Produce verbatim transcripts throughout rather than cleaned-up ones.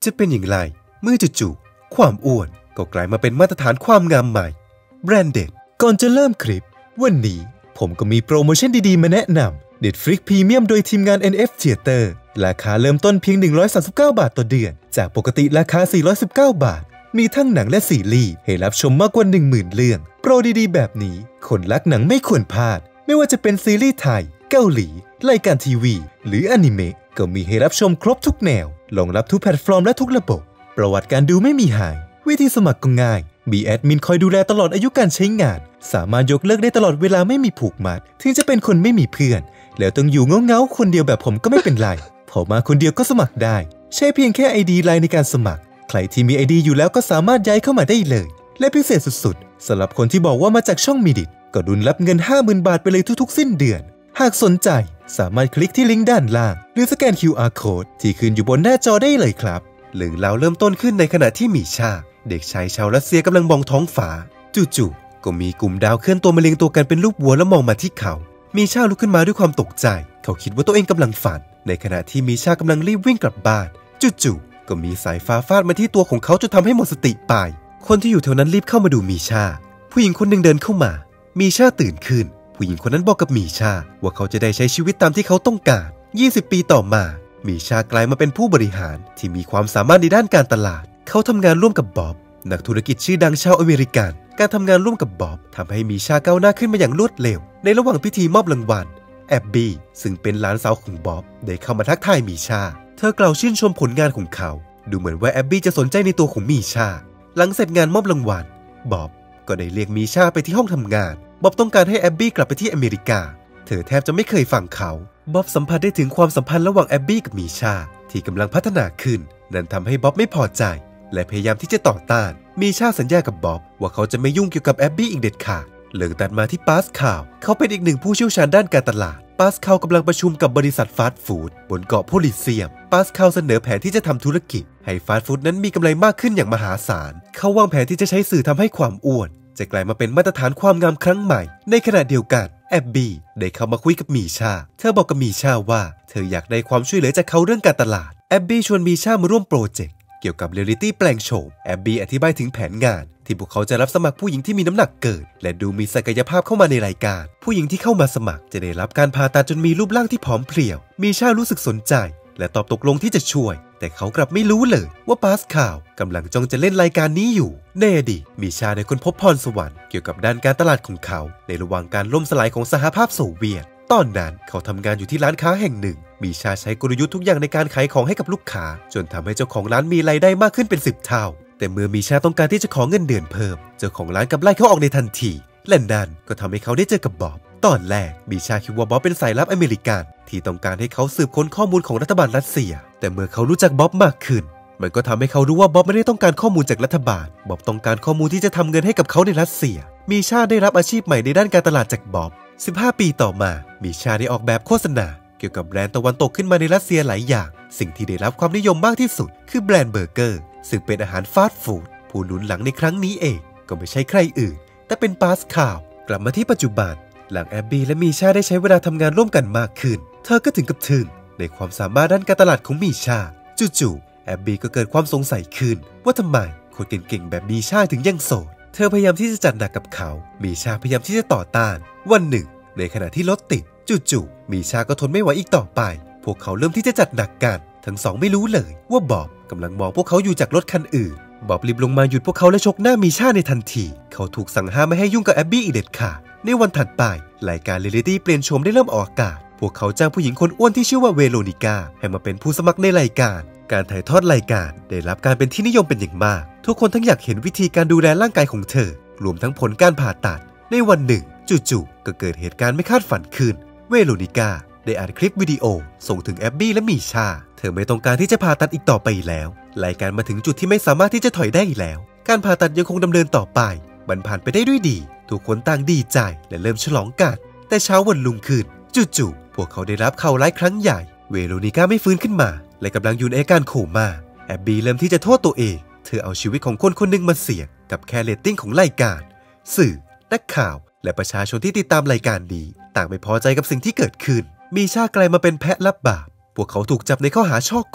จะเป็นอย่างไรเมื่อจู่ๆความอ้วนก็กลายมาเป็นมาตรฐานความงามใหม่แบรนด์เด็ดก่อนจะเริ่มคลิปวันนี้ผมก็มีโปรโมชั่นดีๆมาแนะนำ Netflix Premium โดยทีมงาน เอ็น เอฟ Theater ราคาเริ่มต้นเพียงหนึ่งร้อยสามสิบเก้าบาทต่อเดือนจากปกติราคาสี่ร้อยสิบเก้าบาทมีทั้งหนังและซีรีส์ให้รับชมมากกว่า หนึ่งหมื่น เรื่องโปรดีๆแบบนี้คนรักหนังไม่ควรพลาดไม่ว่าจะเป็นซีรีส์ไทยเกาหลีรายการทีวีหรืออนิเมะก็มีให้รับชมครบทุกแนวรองรับทุกแพลตฟอร์มและทุกระบบประวัติการดูไม่มีหายวิธีสมัครก็ง่ายมีแอดมินคอยดูแลตลอดอายุการใช้งานสามารถยกเลิกได้ตลอดเวลาไม่มีผูกมัดถึงจะเป็นคนไม่มีเพื่อนแล้วต้องอยู่เงาๆคนเดียวแบบผมก็ไม่เป็นไรพอมาคนเดียวก็สมัครได้ใช้เพียงแค่ ไอ ดี ไลน์ในการสมัครใครที่มี ไอ ดี อยู่แล้วก็สามารถย้ายเข้ามาได้เลยและพิเศษสุดๆสำหรับคนที่บอกว่ามาจากช่องมีดิตก็ดุลรับเงิน ห้าหมื่น บาทไปเลยทุกๆสิ้นเดือนหากสนใจสามารถคลิกที่ลิงก์ด้านล่างหรือสแกน คิว อาร์ Code ที่ขึ้นอยู่บนหน้าจอได้เลยครับเรื่องราวเริ่มต้นขึ้นในขณะที่มีชาเด็กชายชาวรัสเซียกำลังมองท้องฟ้าจู่ๆก็มีกลุ่มดาวเคลื่อนตัวมาเรียงตัวกันเป็นรูปวัวแล้วมองมาที่เขามีชาลุกขึ้นมาด้วยความตกใจเขาคิดว่าตัวเองกำลังฝันในขณะที่มีชากำลังรีบวิ่งกลับบ้านจู่ๆก็มีสายฟ้าฟาดมาที่ตัวของเขาจนทำให้หมดสติไปคนที่อยู่แถวนั้นรีบเข้ามาดูมีชาผู้หญิงคนหนึ่งเดินเข้ามามีชาตื่นขึ้นผู้หญิงคนนั้นบอกกับมีชาว่าเขาจะได้ใช้ชีวิตตามที่เขาต้องการยี่สิบปีต่อมามีชากลายมาเป็นผู้บริหารที่มีความสามารถในด้านการตลาดเขาทำงานร่วมกับบ๊อบนักธุรกิจชื่อดังชาวอเมริกันการทำงานร่วมกับบ๊อบทำให้มีชาก้าวหน้าขึ้นมาอย่างรวดเร็วในระหว่างพิธีมอบรางวัลแอบบี้ซึ่งเป็นหลานสาวของบ๊อบได้เข้ามาทักทายมีชาเธอกล่าวชื่นชมผลงานของเขาดูเหมือนว่าแอบบี้จะสนใจในตัวของมีชาหลังเสร็จงานมอบรางวัลบ๊อบก็ได้เรียกมีชาไปที่ห้องทำงานบ๊อบต้องการให้แอบบี้กลับไปที่อเมริกาเธอแทบจะไม่เคยฟังเขาบ๊อบสัมผัสได้ถึงความสัมพันธ์ระหว่างแอบบี้กับมีชาที่กำลังพัฒนาขึ้นนั่นทำให้บ๊อบไม่พอใจและพยายามที่จะต่อต้านมีชาสัญญากับบ๊อบว่าเขาจะไม่ยุ่งเกี่ยวกับแอบบี้อีกเด็ดขาดเรื่องตัดมาที่ปาสคาลเขาเป็นอีกหนึ่งผู้เชี่ยวชาญด้านการตลาดปาสคาลกำลังประชุมกับบริษัทฟาสต์ฟู้ดบนเกาะโพลิเซียมปาสคาลเสนอแผนที่จะทำธุรกิจให้ฟาสต์ฟู้ดนั้นมีกำไรมากขึ้นอย่างมหาศาลเขาวางแผนที่จะใช้สื่อทำให้ความอ้วนจะกลายมาเป็นมาตรฐานความงามครั้งใหม่ในขณะเดียวกันแอบบี้ได้เข้ามาคุยกับมีชาเธอบอกกับมีชาว่าเธออยากได้ความช่วยเหลือจากเขาเรื่องการตลาดแอบบี้ชวนมีชามาร่วมโปรเจกต์เกี่ยวกับเรียลลิตี้แปลงโฉมแอบบี้อธิบายถึงแผนงานที่พวกเขาจะรับสมัครผู้หญิงที่มีน้ำหนักเกินและดูมีศักยภาพเข้ามาในรายการผู้หญิงที่เข้ามาสมัครจะได้รับการผ่าตัดจนมีรูปร่างที่ผอมเพรียวมีชารู้สึกสนใจและตอบตกลงที่จะช่วยแต่เขากลับไม่รู้เลยว่าปาสคาลกำลังจ้องจะเล่นรายการนี้อยู่ในอดีตมีชาได้ค้นพบพรสวรรค์เกี่ยวกับด้านการตลาดของเขาในระหว่างการล่มสลายของสหภาพโซเวียตตอนนั้นเขาทำงานอยู่ที่ร้านค้าแห่งหนึ่งมีชาใช้กลยุทธ์ทุกอย่างในการขายของให้กับลูกค้าจนทำให้เจ้าของร้านมีรายได้มากขึ้นเป็นสิบเท่าแต่เมื่อมีชาต้องการที่จะขอเงินเดือนเพิ่มเจ้าของร้านกลับไล่เขาออกในทันทีและนั่นก็ทำให้เขาได้เจอกับบ๊อบตอนแรกมีชาคิดว่าบ๊อบเป็นสายลับอเมริกันที่ต้องการให้เขาสืบค้นข้อมูลของรัฐบาลรัสเซียแต่เมื่อเขารู้จักบ๊อบมากขึ้นมันก็ทำให้เขารู้ว่าบ๊อบไม่ได้ต้องการข้อมูลจากรัฐบาลบ๊อบต้องการข้อมูลที่จะทำเงินให้กับเขาในรัสเซียมีชาได้รับอาชีพใหม่ในด้านการตลาดจากบ๊อบสิบห้าปีต่อมามีชาได้ออกแบบโฆษณาเกี่ยวกับแบรนด์ตะวันตกขึ้นมาในรัสเซียหลายอย่างสิ่งที่ได้รับความนิยมมากที่สุดคือแบรนด์เบอร์เกอร์ซึ่งเป็นอาหารฟาสต์ฟู้ดผู้หนุนหลังในครั้งนี้เองก็ไม่ใช่ใครอื่นแต่เป็นปาสคาลกลับมาที่ปัจจุบันหลังแอบบี้และมีชาได้ใช้เวลาทำงานร่วมกันมากขึ้นเธอก็ถึงกับทึ่งในความสามารถด้านการตลาดของมีชาจู่ๆแอบบี้ก็เกิดความสงสัยขึ้นว่าทำไมคนเก่งๆแบบมีชาถึงยังโสดเธอพยายามที่จะจัดหนักกับเขามีชาพยายามที่จะต่อต้านวันหนึ่งในขณะที่รถติดจู่ๆมีชาก็ทนไม่ไหวอีกต่อไปพวกเขาเริ่มที่จะจัดหนักกันทั้งสองไม่รู้เลยว่าบ๊อบกำลังมองพวกเขาอยู่จากรถคันอื่นบ๊อบรีบลงมาหยุดพวกเขาและชกหน้ามีชาในทันทีเขาถูกสั่งห้ามไม่ให้ยุ่งกับแอบบี้อีกเด็ดขาดในวันถัดไปรายการเรียลลิตี้เปลี่ยนโฉมได้เริ่มออกอากาศพวกเขาจ้างผู้หญิงคนอ้วนที่ชื่อว่าเวโรนิก้าให้มาเป็นผู้สมัครในรายการการถ่ายทอดรายการได้รับการเป็นที่นิยมเป็นอย่างมากทุกคนทั้งอยากเห็นวิธีการดูแลร่างกายของเธอรวมทั้งผลการผ่าตัดในวันหนึ่งจู่ๆก็เกิดเหตุการณ์ไม่คาดฝันขึ้นเวโรนิก้าได้อัดคลิปวิดีโอส่งถึงแอบบี้และมีชาเธอไม่ต้องการที่จะผ่าตัดอีกต่อไปแล้วรายการมาถึงจุดที่ไม่สามารถที่จะถอยได้อีกแล้วการผ่าตัดยังคงดำเนินต่อไปมันผ่านไปได้ด้วยดีทุกคนต่างดีใจและเริ่มฉลองกันแต่เช้าวันรุ่งขึ้นจู่ๆพวกเขาได้รับข่าวร้ายครั้งใหญ่เวโรนิก้าไม่ฟื้นขึ้นมาและกำลังอยู่ในอาการโคม่าแอบบี้เริ่มที่จะโทษตัวเองเธอเอาชีวิตของคนคนหนึ่งมาเสี่ยงกับแค่เรตติ้งของรายการสื่อนักข่าวและประชาชนที่ติดตามรายการนี้ต่างไม่พอใจกับสิ่งที่เกิดขึ้นมีชากลายมาเป็นแพะรับบาปพวกเขาถูกจับในข้อหาฉ้อโกง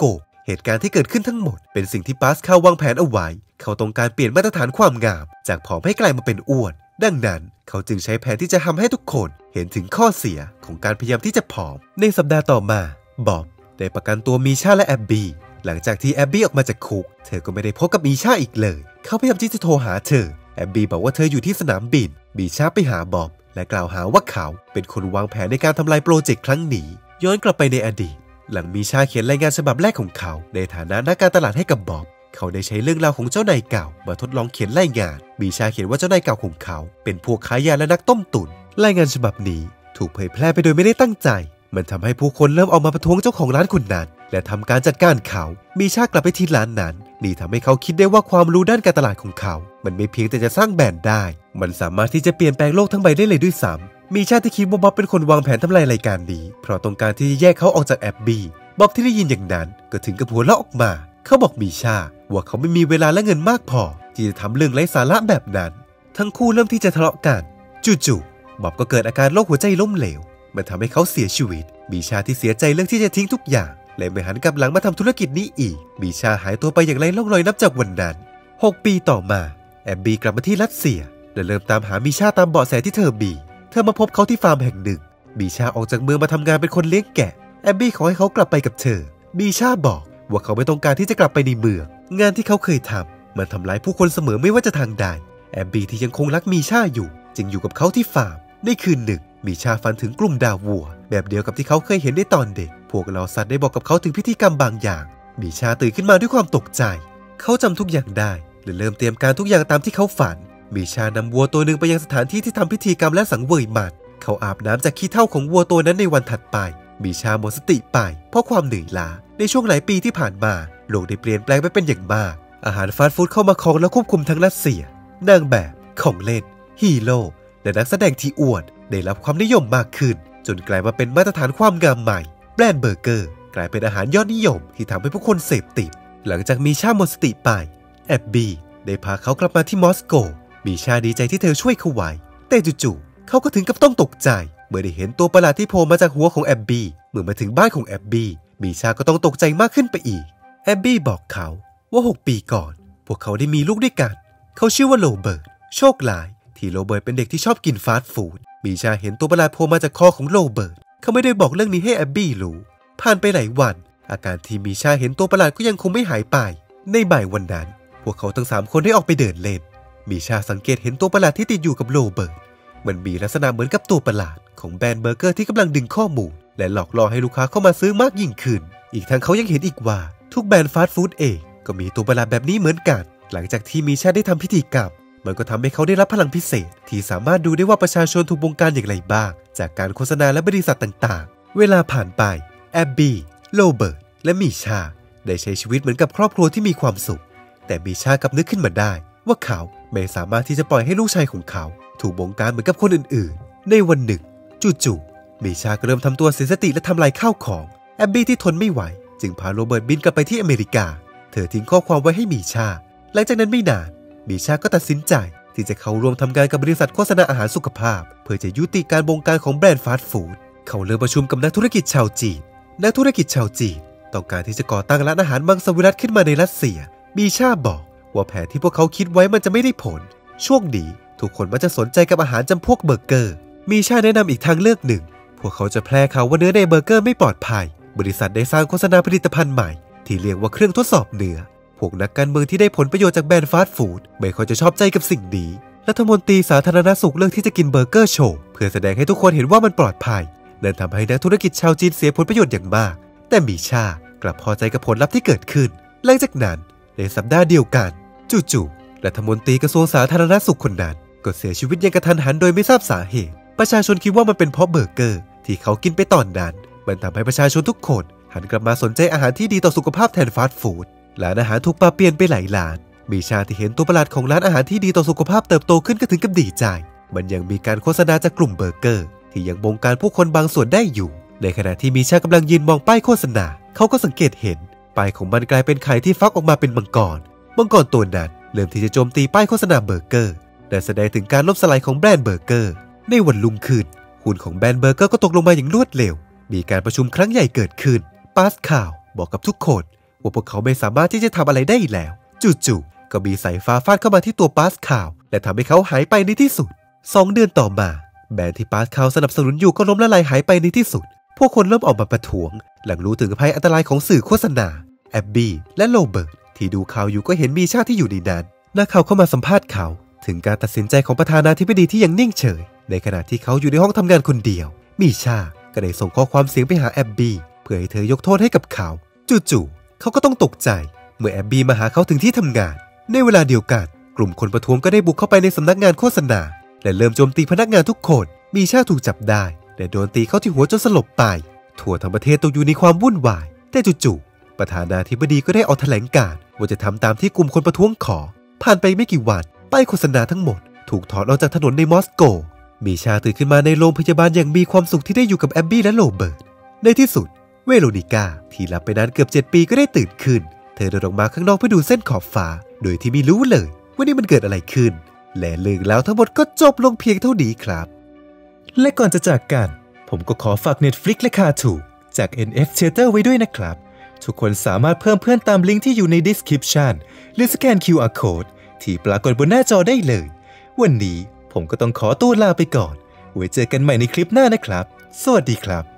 เหตุการณ์ที่เกิดขึ้นทั้งหมดเป็นสิ่งที่ปาสคาลวางแผนเอาไว้เขาต้องการเปลี่ยนมาตรฐานความงามจากผอมให้กลายมาเป็นอ้วนดังนั้นเขาจึงใช้แผนที่จะทำให้ทุกคนเห็นถึงข้อเสียของการพยายามที่จะผอมในสัปดาห์ต่อมาบ๊อบได้ประกันตัวมีชาและแอบบี้หลังจากที่แอบบี้ออกมาจากคุกเธอก็ไม่ได้พบกับมีชาอีกเลยเขาพยายามที่จะโทรหาเธอแอบบี้บอกว่าเธออยู่ที่สนามบินมีชาไปหาบ๊อบและกล่าวหาว่าเขาเป็นคนวางแผนในการทำลายโปรเจกต์ครั้งนี้ย้อนกลับไปในอดีตหลังมีชาเขียนรายงานฉบับแรกของเขาในฐานะนักการตลาดให้กับบ๊อบเขาได้ใช้เรื่องราวของเจ้านายเก่ามาทดลองเขียนรายงานมีชาเขียนว่าเจ้านายเก่าของเขาเป็นพวกค้ายาและนักต้มตุ๋นรายงานฉบับนี้ถูกเผยแพร่ไปโดยไม่ได้ตั้งใจมันทำให้ผู้คนเริ่มออกมาประท้วงเจ้าของร้านคนนั้นและทำการจัดการเขามีชากลับไปที่ร้านนั้นนี่ทำให้เขาคิดได้ว่าความรู้ด้านการตลาดของเขามันไม่เพียงแต่จะสร้างแบรนด์ได้มันสามารถที่จะเปลี่ยนแปลงโลกทั้งใบได้เลยด้วยซ้ำมีชาที่คิดว่าบ๊อบเป็นคนวางแผนทำลายรายการนี้เพราะต้องการที่จะแยกเขาออกจากแอบบี้บ๊อบที่ได้ยินอย่างนั้นก็ถึงกับหัวเราะออกมาเขาบอกมีชาว่าเขาไม่มีเวลาและเงินมากพอที่จะทำเรื่องไร้สาระแบบนั้นทั้งคู่เริ่มที่จะทะเลาะกันจู่ๆบ๊อบก็เกิดอาการโรคหัวใจล้มเหลวมันทำให้เขาเสียชีวิตมีชาที่เสียใจเรื่องที่จะทิ้งทุกอย่างและไม่หันกลับหลังมาทำธุรกิจนี้อีกมีชาหายตัวไปอย่างไร้ร่องรอยนับจากวันนั้นหกปีต่อมาแอบบี้กลับมาที่รัสเซียและเริ่มตามหามีชาตามเบาะแสที่เธอบีเธอมาพบเขาที่ฟาร์มแห่งหนึ่งมีชาออกจากเมืองมาทำงานเป็นคนเลี้ยงแกะแอบบี้ขอให้เขากลับไปกับเธอมีชาบอกว่าเขาไม่ต้องการที่จะกลับไปในเมืองงานที่เขาเคยทำมันทำร้ายผู้คนเสมอไม่ว่าจะทางใดแอบบี้ที่ยังคงรักมีชาอยู่จึงอยู่กับเขาที่ฟาร์มในคืนหนึ่งมีชาฝันถึงกลุ่มดาววัวแบบเดียวกับที่เขาเคยเห็นในตอนเด็กพวกเหล่าสัตว์ได้บอกกับเขาถึงพิธีกรรมบางอย่างมีชาตื่นขึ้นมาด้วยความตกใจเขาจำทุกอย่างได้และเริ่มเตรียมการทุกอย่างตามที่เขาฝันมีชานำวัวตัวหนึ่งไปยังสถานที่ที่ทำพิธีกรรมและสังเวยมันเขาอาบน้ำจากขี้เถ้าของวัวตัวนั้นในวันถัดไปมีชาหมดสติไปเพราะความเหนื่อยล้าในช่วงหลายปีที่ผ่านมาโลกได้เปลี่ยนแปลงไปเป็นอย่างมากอาหารฟาสต์ฟู้ดเข้ามาครองและควบคุมทั้งรัสเซียนางแบบของเล่นฮีโร่และนักแสดงที่อ้วนได้รับความนิยมมากขึ้นจนกลายมาเป็นมาตรฐานความงามใหม่แบรนด์เบอร์เกอร์กลายเป็นอาหารยอดนิยมที่ทำให้ผู้คนเสพติดหลังจากมีชาหมดสติไปแอบบี้ได้พาเขากลับมาที่มอสโกมีชาดีใจที่เธอช่วยเขาไว้แต่จู่ๆเขาก็ถึงกับต้องตกใจเมื่อได้เห็นตัวประหลาดที่โผล่มาจากหัวของแอบบี้เมื่อมาถึงบ้านของแอบบี้มีชาก็ต้องตกใจมากขึ้นไปอีกแอบบี้บอกเขาว่าหกปีก่อนพวกเขาได้มีลูกด้วยกันเขาชื่อว่าโรเบิร์ตโชคร้ายที่โรเบิร์ตเป็นเด็กที่ชอบกินฟาสต์ฟู้ดมีชาเห็นตัวประหลาดโผล่มาจากคอของโรเบิร์ตเขาไม่ได้บอกเรื่องนี้ให้แอบบี้รู้ผ่านไปหลายวันอาการที่มีชาเห็นตัวประหลาดก็ยังคงไม่หายไปในบ่ายวันนั้นพวกเขาทั้งสามคนได้ออกไปเดินเล่นมีชาสังเกตเห็นตัวประหลาดที่ติดอยู่กับโรเบิร์ตมันมีลักษณะเหมือนกับตัวประหลาดของแบรนด์เบอร์เกอร์ที่กำลังดึงข้อมูลและหลอกล่อให้ลูกค้าเข้ามาซื้อมากยิ่งขึ้นอีกทั้งเขายังเห็นอีกว่าทุกแบรนด์ฟาสต์ฟู้ดเองก็มีตัวประหลาดแบบนี้เหมือนกันหลังจากที่มีชาได้ทำพิธีกรรมมันก็ทำให้เขาได้รับพลังพิเศษที่สามารถดูได้ว่าประชาชนถูกบงการอย่างไรบ้างจากการโฆษณาและบริษัทต่างๆเวลาผ่านไปแอบบี้โรเบิร์ตและมีชาได้ใช้ชีวิตเหมือนกับครอบครัวที่มีความสุขแต่มีชากลับนึกขึ้นมาได้ว่าเขาไม่สามารถที่จะปล่อยให้ลูกชายของเขาถูกบงการเหมือนกับคนอื่นๆในวันหนึ่งจู่ๆมีชาก็เริ่มทำตัวเสียสติและทำลายข้าวของแอบบี้ที่ทนไม่ไหวจึงพาโรเบิร์ตบินกลับไปที่อเมริกาเธอทิ้งข้อความไว้ให้มีชาหลังจากนั้นไม่นานมีชาก็ตัดสินใจที่จะเข้าร่วมทำงานกับบริษัทโฆษณาอาหารสุขภาพเพื่อจะยุติการบงการของแบรนด์ฟาสต์ฟู้ดเขาเริ่มประชุมกับนักธุรกิจชาวจีนนักธุรกิจชาวจีนต้องการที่จะก่อตั้งร้านอาหารมังสวิรัติขึ้นมาในรัสเซียมีชาบอกว่าแผนที่พวกเขาคิดไว้มันจะไม่ได้ผลช่วงนี้ทุกคนมักจะสนใจกับอาหารจำพวกเบอร์เกอร์มีชาแนะนำอีกทางเลือกหนึ่งพวกเขาจะแพร่ข่าวว่าเนื้อในเบอร์เกอร์ไม่ปลอดภัยบริษัทได้สร้างโฆษณาผลิตภัณฑ์ใหม่ที่เรียกว่าเครื่องทดสอบเนื้อพวกนักการเมืองที่ได้ผลประโยชน์จากแบรนด์ฟาสต์ฟู้ดไม่ค่อยจะชอบใจกับสิ่งนี้รัฐมนตรีสาธารณสุขเลือกที่จะกินเบอร์เกอร์โชว์เพื่อแสดงให้ทุกคนเห็นว่ามันปลอดภัยนั่นทำให้นักธุรกิจชาวจีนเสียผลประโยชน์อย่างมากแต่มีชากลับพอใจกับผลลัพธ์ที่เกิดขึ้นหลังจากนั้นในสัปดาห์เดียวกันจู่ๆรัฐมนตรีกระทรวงสาธารณสุขคนนั้นก็เสียชีวิตอย่างกระทันหันโดยไม่ทราบสาเหตุประชาชนคิดว่ามันเป็นเพราะเบอร์เกอร์ที่เขากินไปตอนนั้นมันทำให้ประชาชนทุกคนหันกลับมาสนใจอาหารที่ดีต่อสุขภาพแทนฟาสต์ฟู้ดร้านอาหารถูกปรับเปลี่ยนไปหลายร้านมีชาที่เห็นตัวประหลาดของร้านอาหารที่ดีต่อสุขภาพเติบโตขึ้นก็ถึงกับดีใจมันยังมีการโฆษณาจากกลุ่มเบอร์เกอร์ที่ยังบงการผู้คนบางส่วนได้อยู่ในขณะที่มีชากำลังยืนมองป้ายโฆษณาเขาก็สังเกตเห็นป้ายของมันกลายเป็นไข่ที่ฟักออกมาเป็นมังกรมังกรตัวนั้นเริ่มที่จะโจมตีป้ายโฆษณาเบอร์เกอร์และแสดงถึงการล่มสลายของแบรนด์เบอร์เกอร์ในวันรุ่งขึ้นหุ้นของแบรนด์เบอร์เกอร์ก็ตกลงมาอย่างรวดเร็วมีการประชุมครั้งใหญ่เกิดขึ้นปาสคาลบอกกับทุกคนว่าพวกเขาไม่สามารถที่จะทำอะไรได้แล้วจู่ๆก็มีสายฟ้าฟาดเข้ามาที่ตัวปาสคาลและทำให้เขาหายไปในที่สุดสองเดือนต่อมาแบรนด์ที่ปาสคาลสนับสนุนอยู่ก็ล้มละลายหายไปในที่สุดพวกคนเริ่มออกมาประท้วงหลังรู้ถึงภัยอันตรายของสื่อโฆษณาแอบบี้และโรเบิร์ตที่ดูข่าวอยู่ก็เห็นมีชาที่อยู่ในนั้นนักข่าวเข้ามาสัมภาษณ์เขาถึงการตัดสินใจของประธานาธิบดีที่ยังนิ่งเฉยในขณะที่เขาอยู่ในห้องทำงานคนเดียวมีชาก็ได้ส่งข้อความเสียงไปหาแอบบี้เพื่อให้เธอยกโทษให้กับเขาจู่ๆเขาก็ต้องตกใจเมื่อแอบบี้มาหาเขาถึงที่ทำงานในเวลาเดียวกันกลุ่มคนประท้วงก็ได้บุกเข้าไปในสำนักงานโฆษณาและเริ่มโจมตีพนักงานทุกคนมีชาถูกจับได้และโดนตีเข้าที่หัวจนสลบไปทั่วทั้งประเทศตกอยู่ในความวุ่นวายแต่จู่ๆประธานาธิบดีก็ได้ออกแถลงการณ์ว่าจะทำตามที่กลุ่มคนประท้วงขอผ่านไปไม่กี่วันป้ายโฆษณาทั้งหมดถูกถอดออกจากถนนในมอสโกมีชาตื่นขึ้นมาในโรงพยาบาลอย่างมีความสุขที่ได้อยู่กับแอบบี้และโรเบิร์ตในที่สุดเวโรนิก้าที่หลับไปนานเกือบเจ็ดปีก็ได้ตื่นขึ้นเธอเดินออกมาข้างนอกเพื่อดูเส้นขอบฟ้าโดยที่ไม่รู้เลยว่านี่มันเกิดอะไรขึ้นและเรื่องแล้วทั้งหมดก็จบลงเพียงเท่านี้ครับและก่อนจะจากกันผมก็ขอฝาก Netflix และ Cartoon จาก เอ็น เอฟ Theater ไว้ด้วยนะครับทุกคนสามารถเพิ่มเพื่อนตามลิงก์ที่อยู่ใน description หรือสแกน คิว อาร์ Code ที่ปรากฏบนหน้าจอได้เลยวันนี้ผมก็ต้องขอตัวลาไปก่อนไว้เจอกันใหม่ในคลิปหน้านะครับสวัสดีครับ